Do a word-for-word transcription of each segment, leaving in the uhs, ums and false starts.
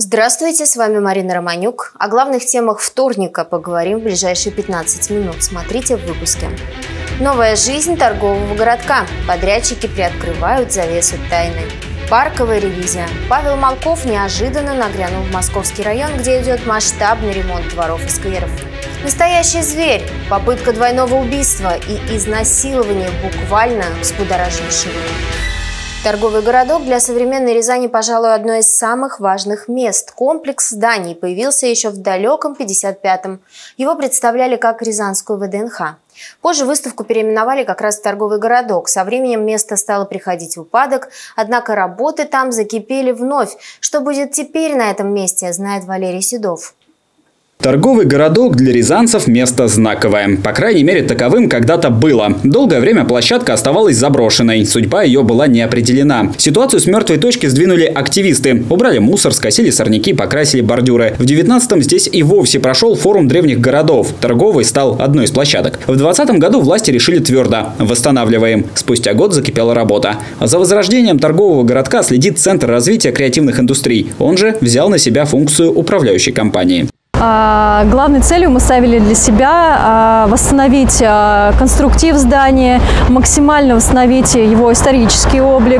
Здравствуйте, с вами Марина Романюк. О главных темах вторника поговорим в ближайшие пятнадцать минут. Смотрите в выпуске. Новая жизнь торгового городка. Подрядчики приоткрывают завесу тайны. Парковая ревизия. Павел Малков неожиданно нагрянул в Московский район, где идет масштабный ремонт дворов и скверов. Настоящий зверь. Попытка двойного убийства и изнасилование буквально взбудоражившего. Торговый городок для современной Рязани, пожалуй, одно из самых важных мест. Комплекс зданий появился еще в далеком пятьдесят пятом. Его представляли как Рязанскую вэ дэ эн ха. Позже выставку переименовали как раз в торговый городок. Со временем место стало приходить в упадок, однако работы там закипели вновь. Что будет теперь на этом месте, знает Валерий Седов. Торговый городок для рязанцев – место знаковое. По крайней мере, таковым когда-то было. Долгое время площадка оставалась заброшенной. Судьба ее была не определена. Ситуацию с мертвой точки сдвинули активисты. Убрали мусор, скосили сорняки, покрасили бордюры. В девятнадцатом здесь и вовсе прошел форум древних городов. Торговый стал одной из площадок. В двадцатом году власти решили твердо – восстанавливаем. Спустя год закипела работа. За возрождением торгового городка следит Центр развития креативных индустрий. Он же взял на себя функцию управляющей компании. Главной целью мы ставили для себя восстановить конструктив здания, максимально восстановить его исторический облик,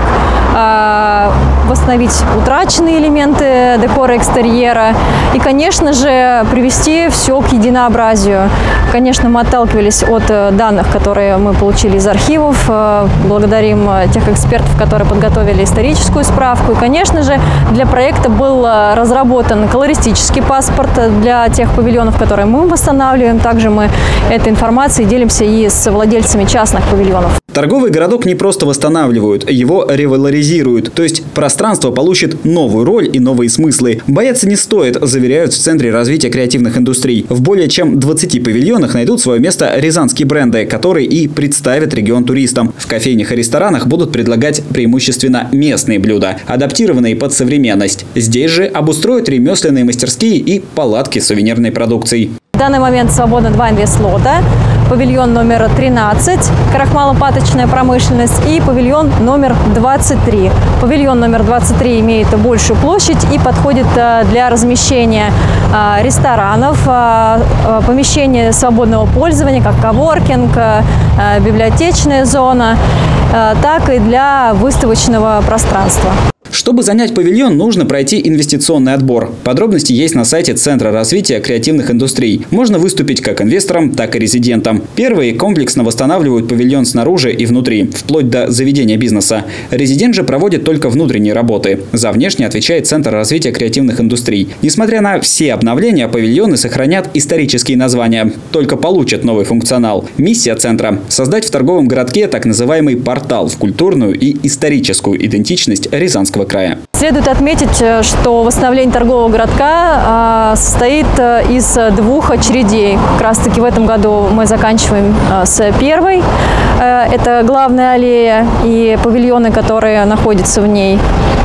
восстановить утраченные элементы декора экстерьера и, конечно же, привести все к единообразию. Конечно, мы отталкивались от данных, которые мы получили из архивов, благодарим тех экспертов, которые подготовили историческую справку. И, конечно же, для проекта был разработан колористический паспорт для тех павильонов, которые мы восстанавливаем. Также мы этой информацией делимся и с владельцами частных павильонов. Торговый городок не просто восстанавливают, его ревалоризируют. То есть пространство получит новую роль и новые смыслы. Бояться не стоит, заверяют в Центре развития креативных индустрий. В более чем двадцати павильонах найдут свое место рязанские бренды, которые и представят регион туристам. В кофейнях и ресторанах будут предлагать преимущественно местные блюда, адаптированные под современность. Здесь же обустроят ремесленные мастерские и палатки с сувенирной продукцией. В данный момент свободно два инвестлота. Павильон номер тринадцать, крахмалопаточная промышленность, и павильон номер двадцать три. Павильон номер двадцать три имеет большую площадь и подходит для размещения ресторанов, помещения свободного пользования, как коворкинг, библиотечная зона, так и для выставочного пространства. Чтобы занять павильон, нужно пройти инвестиционный отбор. Подробности есть на сайте Центра развития креативных индустрий. Можно выступить как инвестором, так и резидентом. Первые комплексно восстанавливают павильон снаружи и внутри, вплоть до заведения бизнеса. Резидент же проводит только внутренние работы. За внешнее отвечает Центр развития креативных индустрий. Несмотря на все обновления, павильоны сохранят исторические названия, только получат новый функционал. Миссия Центра – создать в торговом городке так называемый портал в культурную и историческую идентичность Рязанского края. Следует отметить, что восстановление торгового городка состоит из двух очередей. Как раз таки в этом году мы заканчиваем с первой. Это главная аллея и павильоны, которые находятся в ней.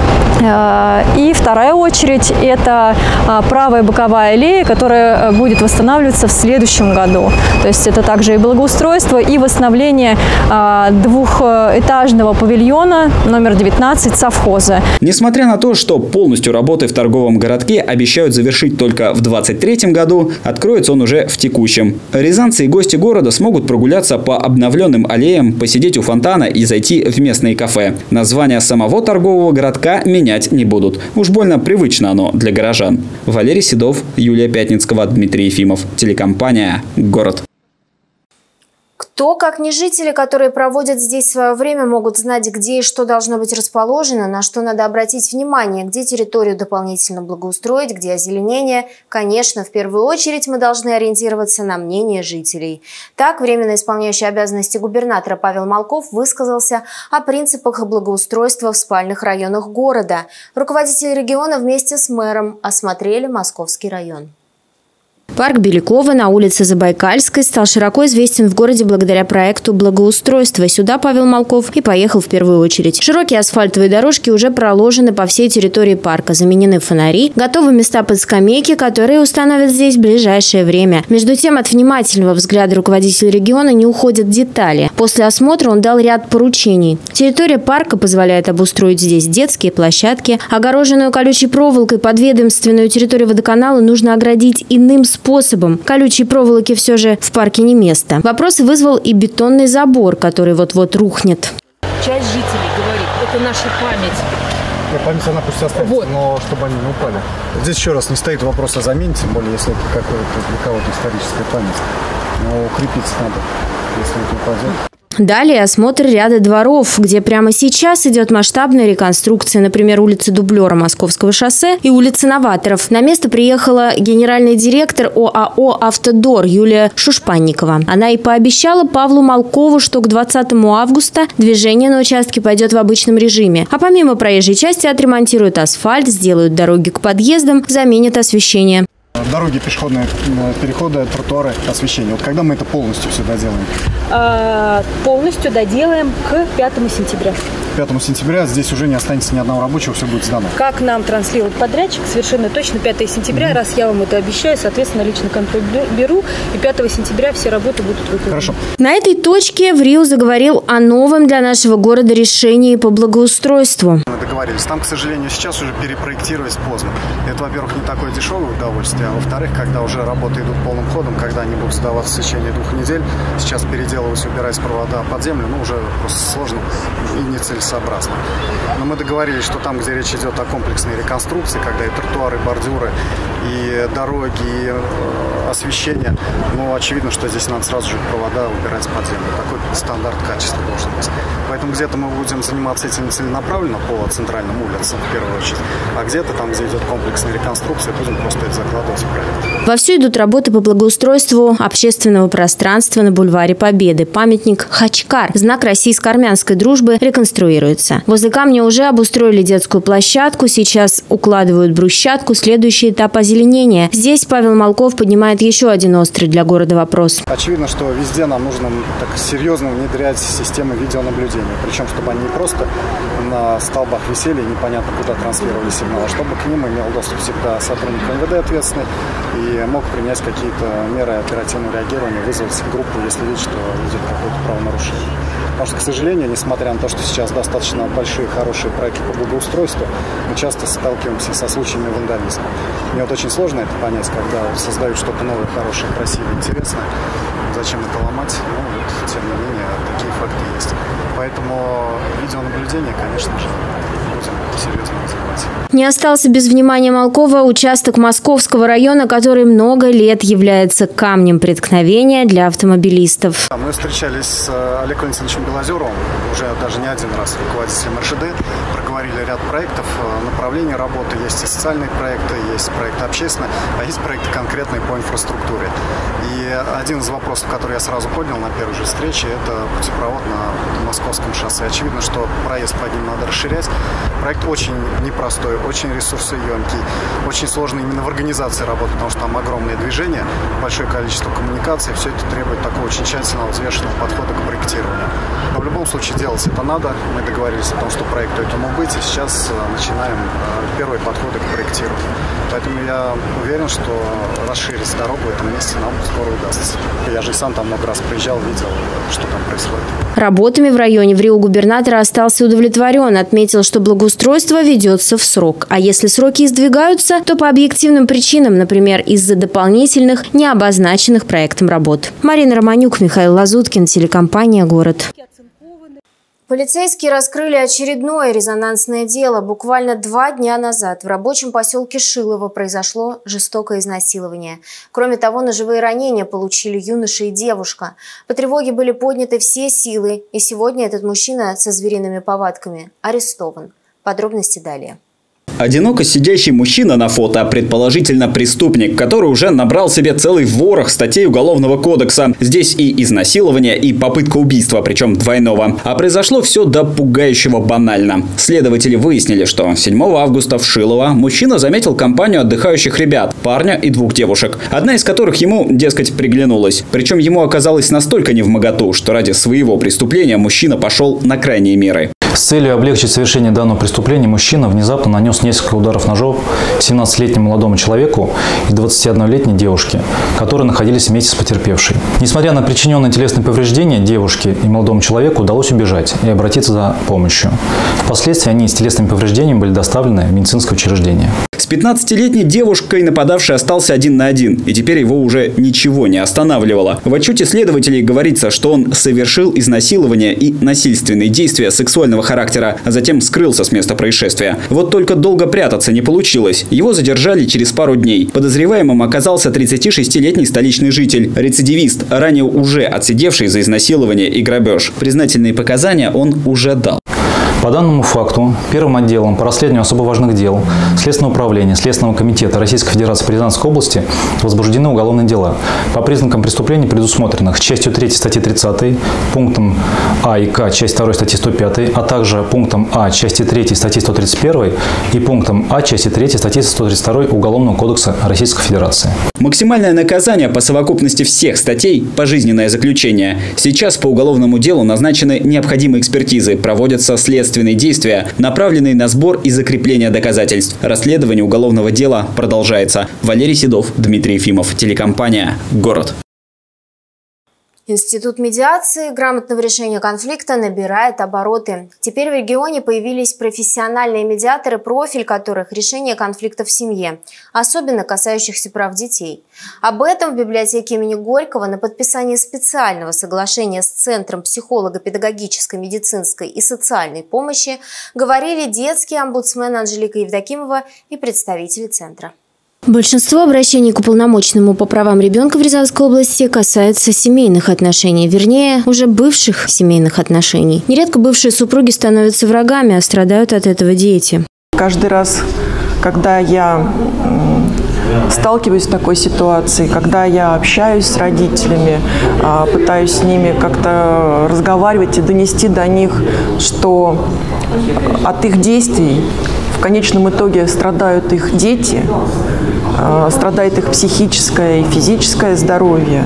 И вторая очередь – это правая боковая аллея, которая будет восстанавливаться в следующем году. То есть это также и благоустройство, и восстановление двухэтажного павильона номер девятнадцать совхоза. Несмотря на то, что полностью работы в торговом городке обещают завершить только в двадцать третьем году, откроется он уже в текущем. Рязанцы и гости города смогут прогуляться по обновленным аллеям, посидеть у фонтана и зайти в местные кафе. Название самого торгового городка менять не будут. Уж больно привычно оно для горожан. Валерий Седов, Юлия Пятницкого, Дмитрий Ефимов. Телекомпания «Город». Кто, как не жители, которые проводят здесь свое время, могут знать, где и что должно быть расположено, на что надо обратить внимание, где территорию дополнительно благоустроить, где озеленение. Конечно, в первую очередь мы должны ориентироваться на мнение жителей. Так, временно исполняющий обязанности губернатора Павел Малков высказался о принципах благоустройства в спальных районах города. Руководители региона вместе с мэром осмотрели Московский район. Парк Белякова на улице Забайкальской стал широко известен в городе благодаря проекту благоустройства. Сюда Павел Малков и поехал в первую очередь. Широкие асфальтовые дорожки уже проложены по всей территории парка. Заменены фонари, готовы места под скамейки, которые установят здесь в ближайшее время. Между тем, от внимательного взгляда руководителя региона не уходят детали. После осмотра он дал ряд поручений. Территория парка позволяет обустроить здесь детские площадки. Огороженную колючей проволокой подведомственную территорию водоканала нужно оградить иным способом. способом. Колючей проволоки все же в парке не место. Вопрос вызвал и бетонный забор, который вот-вот рухнет. Часть жителей говорит, это наша память. Нет, память она пусть останется, вот. Но чтобы они не упали. Здесь еще раз не стоит вопрос о замене, тем более если это какая-то для кого-то историческая память. Но укрепиться надо, если это упадет. Далее осмотр ряда дворов, где прямо сейчас идет масштабная реконструкция, например, улицы Дублера Московского шоссе и улицы Новаторов. На место приехала генеральный директор ОАО «Автодор» Юлия Шушпанникова. Она и пообещала Павлу Малкову, что к двадцатому августа движение на участке пойдет в обычном режиме. А помимо проезжей части отремонтируют асфальт, сделают дороги к подъездам, заменят освещение. Дороги, пешеходные переходы, тротуары, освещение. Вот когда мы это полностью все доделаем? А, полностью доделаем к пятому сентября. пятому сентября здесь уже не останется ни одного рабочего, все будет сдано. Как нам транслирует подрядчик, совершенно точно пятого сентября, mm-hmm. раз я вам это обещаю, соответственно, личный контроль беру, и пятого сентября все работы будут выполнены. Хорошо. На этой точке ВРИО заговорил о новом для нашего города решении по благоустройству. Мы договорились. Там, к сожалению, сейчас уже перепроектировать поздно. Это, во-первых, не такое дешевое удовольствие, а во-вторых, когда уже работы идут полным ходом, когда они будут сдаваться в течение двух недель, сейчас переделывать, убирать провода под землю, ну, уже просто сложно и нецелесообразно. Но мы договорились, что там, где речь идет о комплексной реконструкции, когда и тротуары, и бордюры, и дороги, и освещение, ну, очевидно, что здесь надо сразу же провода убирать под землю. Такой стандарт качества должен быть. Поэтому где-то мы будем заниматься этим целенаправленно по центральным улицам, в первую очередь, а где-то там, где идет комплексная реконструкция, будем просто это закладывать в проект. Вовсю идут работы по благоустройству общественного пространства на бульваре Победы. Памятник Хачкар, знак российско-армянской дружбы, реконструируется. Возле камня уже обустроили детскую площадку, сейчас укладывают брусчатку, следующий этап озеленения. Здесь Павел Малков поднимает еще один острый для города вопрос. Очевидно, что везде нам нужно так серьезно внедрять системы видеонаблюдения. Причем, чтобы они не просто на столбах висели и непонятно куда транслировали сигнал, а чтобы к ним имел доступ всегда сотрудник эм вэ дэ ответственный и мог принять какие-то меры оперативного реагирования, вызвать группу, если видит, что идет какое-то правонарушение. Потому что, к сожалению, несмотря на то, что сейчас достаточно большие, хорошие проекты по благоустройству, мы часто сталкиваемся со случаями вандализма. Мне вот очень сложно это понять, когда создают что-то новое, хорошее, красивое, интересное. Зачем это ломать? Ну, вот, тем не менее, такие факты есть. Поэтому видеонаблюдение, конечно же, будем серьезно развивать. Не остался без внимания Малкова участок Московского района, который много лет является камнем преткновения для автомобилистов. Мы встречались с Олегом Валентиновичем Белозеровым, уже даже не один раз руководителем эр шэ дэ, проговорили ряд проектов, направлений работы. Есть и социальные проекты, есть проекты общественные, а есть проекты конкретные по инфраструктуре. И один из вопросов, который я сразу поднял на первой же встрече, это путепровод на Московском шоссе. Очевидно, что проезд под ним надо расширять. Проект очень непростой, очень ресурсоемкий, очень сложный именно в организации работы, потому что там огромное движение, большое количество коммуникаций, все это требует такого очень тщательного, взвешенного подхода к проектированию. Но в любом случае делать это надо. Мы договорились о том, что проекту этому быть, и сейчас начинаем первые подходы к проектированию. Поэтому я уверен, что расширить дорогу в этом месте нам скоро удастся. Я же и сам там много раз приезжал, видел, что там происходит. Работами в районе ВРИО губернатор остался удовлетворен. Отметил, что благоустройство ведется в срок. А если сроки издвигаются, то по объективным причинам, например, из-за дополнительных, не обозначенных проектом работ. Марина Романюк, Михаил Лазуткин, телекомпания «Город». Полицейские раскрыли очередное резонансное дело. Буквально два дня назад в рабочем поселке Шилово произошло жестокое изнасилование. Кроме того, ножевые ранения получили юноша и девушка. По тревоге были подняты все силы, и сегодня этот мужчина со звериными повадками арестован. Подробности далее. Одиноко сидящий мужчина на фото, предположительно преступник, который уже набрал себе целый ворох статей Уголовного кодекса. Здесь и изнасилование, и попытка убийства, причем двойного. А произошло все до пугающего банально. Следователи выяснили, что седьмого августа в Шилово мужчина заметил компанию отдыхающих ребят, парня и двух девушек, одна из которых ему, дескать, приглянулась. Причем ему оказалось настолько невмоготу, что ради своего преступления мужчина пошел на крайние меры. С целью облегчить совершение данного преступления мужчина внезапно нанес несколько ударов ножом семнадцатилетнему молодому человеку и двадцатиоднолетней девушке, которые находились вместе с потерпевшей. Несмотря на причиненные телесные повреждения, девушке и молодому человеку удалось убежать и обратиться за помощью. Впоследствии они с телесными повреждениями были доставлены в медицинское учреждение. С пятнадцатилетней девушкой нападавший остался один на один, и теперь его уже ничего не останавливало. В отчете следователей говорится, что он совершил изнасилование и насильственные действия сексуального характера, а затем скрылся с места происшествия. Вот только долго прятаться не получилось. Его задержали через пару дней. Подозреваемым оказался тридцатишестилетний столичный житель, рецидивист, ранее уже отсидевший за изнасилование и грабеж. Признательные показания он уже дал. По данному факту первым отделом по расследованию особо важных дел Следственного управления Следственного комитета Российской Федерации по Рязанской области возбуждены уголовные дела по признакам преступлений, предусмотренных частью третьей статьи тридцатой, пунктом А и К часть второй статьи сто пятой, а также пунктом А части третьей статьи сто тридцать первой и пунктом А части третьей статьи сто тридцать второй Уголовного кодекса Российской Федерации. Максимальное наказание по совокупности всех статей – пожизненное заключение. Сейчас по уголовному делу назначены необходимые экспертизы, проводятся следственные действия, направленные на сбор и закрепление доказательств. Расследование уголовного дела продолжается. Валерий Седов, Дмитрий Ефимов, телекомпания «Город». Институт медиации грамотного решения конфликта набирает обороты. Теперь в регионе появились профессиональные медиаторы, профиль которых – решение конфликтов в семье, особенно касающихся прав детей. Об этом в библиотеке имени Горького на подписании специального соглашения с Центром психолого-педагогической, медицинской и социальной помощи говорили детский омбудсмен Анжелика Евдокимова и представители Центра. Большинство обращений к уполномоченному по правам ребенка в Рязанской области касаются семейных отношений, вернее, уже бывших семейных отношений. Нередко бывшие супруги становятся врагами, а страдают от этого дети. Каждый раз, когда я сталкиваюсь с такой ситуацией, когда я общаюсь с родителями, пытаюсь с ними как-то разговаривать и донести до них, что от их действий в конечном итоге страдают их дети, страдает их психическое и физическое здоровье.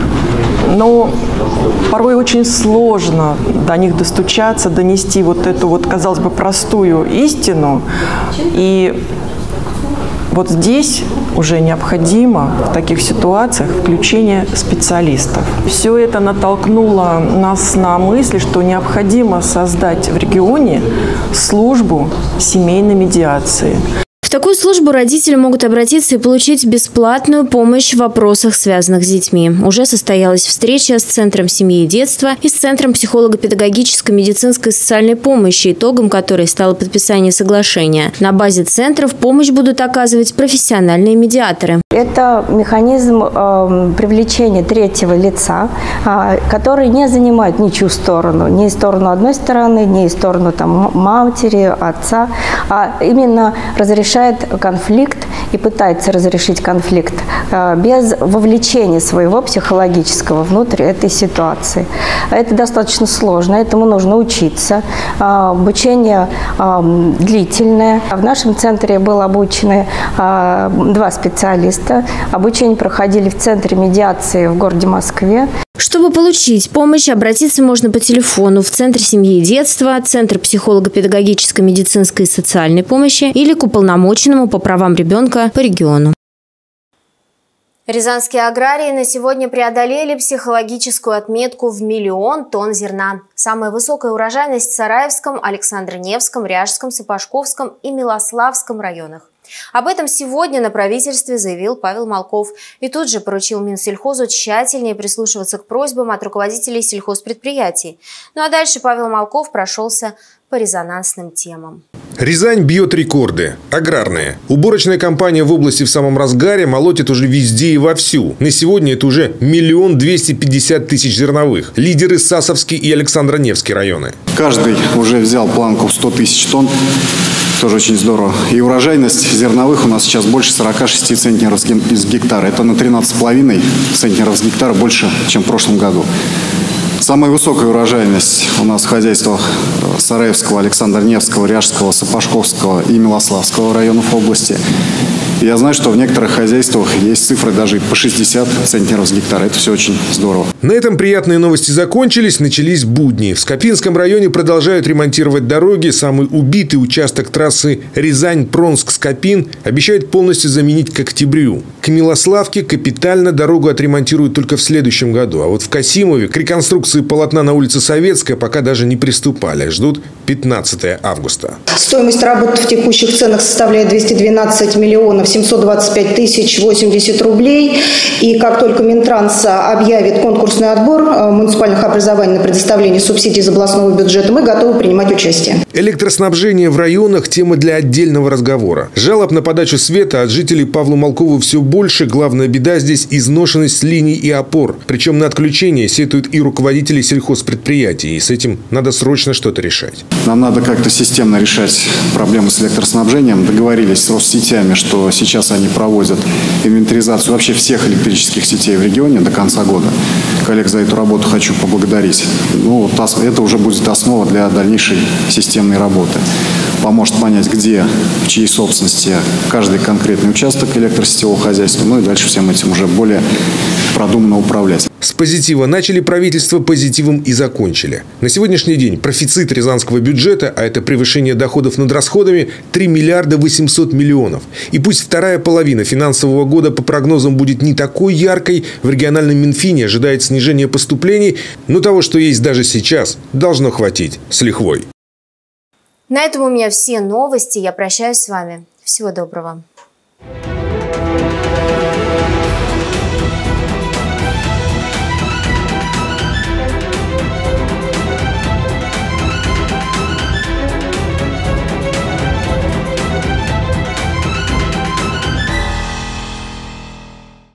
Но порой очень сложно до них достучаться, донести вот эту вот, казалось бы, простую истину. И вот здесь уже необходимо в таких ситуациях включение специалистов. Все это натолкнуло нас на мысль, что необходимо создать в регионе службу семейной медиации. В такую службу родители могут обратиться и получить бесплатную помощь в вопросах, связанных с детьми. Уже состоялась встреча с Центром семьи и детства и с Центром психолого-педагогической, медицинской и социальной помощи, итогом которой стало подписание соглашения. На базе центров помощь будут оказывать профессиональные медиаторы. Это механизм э, привлечения третьего лица, э, который не занимает ничью сторону, ни сторону одной стороны, ни сторону там, матери, отца, а именно разрешает конфликт и пытается разрешить конфликт э, без вовлечения своего психологического внутрь этой ситуации. Это достаточно сложно, этому нужно учиться. Э, обучение э, длительное. В нашем центре было обучены э, два специалиста. Обучение проходили в Центре медиации в городе Москве. Чтобы получить помощь, обратиться можно по телефону в Центр семьи и детства, Центр психолого-педагогической, медицинской и социальной помощи или к уполномоченному по правам ребенка по региону. Рязанские аграрии на сегодня преодолели психологическую отметку в миллион тонн зерна. Самая высокая урожайность в Сараевском, Александро-Невском, Ряжском, Сапожковском и Милославском районах. Об этом сегодня на правительстве заявил Павел Малков и тут же поручил Минсельхозу тщательнее прислушиваться к просьбам от руководителей сельхозпредприятий. Ну а дальше Павел Малков прошелся по резонансным темам. Рязань бьет рекорды. Аграрные. Уборочная кампания в области в самом разгаре, молотит уже везде и вовсю. На сегодня это уже миллион двести пятьдесят тысяч зерновых. Лидеры Сасовский и Александро-Невский районы. Каждый уже взял планку в сто тысяч тонн. Тоже очень здорово. И урожайность зерновых у нас сейчас больше сорока шести центнеров с гектара. Это на тринадцать с половиной центнеров с гектара больше, чем в прошлом году. Самая высокая урожайность у нас в хозяйствах Сараевского, Александро-Невского, Ряжского, Сапожковского и Милославского районов области. Я знаю, что в некоторых хозяйствах есть цифры даже по шестьдесят центнеров с гектара. Это все очень здорово. На этом приятные новости закончились, начались будни. В Скопинском районе продолжают ремонтировать дороги. Самый убитый участок трассы Рязань-Пронск-Скопин обещают полностью заменить к октябрю. К Милославке капитально дорогу отремонтируют только в следующем году. А вот в Касимове к реконструкции полотна на улице Советская пока даже не приступали. Ждут пятнадцатого августа. Стоимость работ в текущих ценах составляет двести двенадцать миллионов семьсот двадцать пять тысяч восемьдесят рублей. И как только Минтранс объявит конкурсный отбор муниципальных образований на предоставление субсидий из областного бюджета, мы готовы принимать участие. Электроснабжение в районах – тема для отдельного разговора. Жалоб на подачу света от жителей Павла Малкова все больше. Главная беда здесь – изношенность линий и опор. Причем на отключение сетуют и руководители сельхозпредприятий. И с этим надо срочно что-то решать. Нам надо как-то системно решать проблемы с электроснабжением. Договорились с Россетями, что сейчас они проводят инвентаризацию вообще всех электрических сетей в регионе до конца года. Коллег, за эту работу хочу поблагодарить. Ну, это уже будет основа для дальнейшей системной работы. Поможет понять, где, в чьей собственности каждый конкретный участок электросетевого хозяйства. Ну и дальше всем этим уже более продуманно управлять. С позитива начали правительство, позитивом и закончили. На сегодняшний день профицит рязанского бюджета, а это превышение доходов над расходами, три миллиарда восемьсот миллионов. И пусть вторая половина финансового года по прогнозам будет не такой яркой, в региональном Минфине ожидает снижение поступлений, но того, что есть даже сейчас, должно хватить с лихвой. На этом у меня все новости. Я прощаюсь с вами. Всего доброго.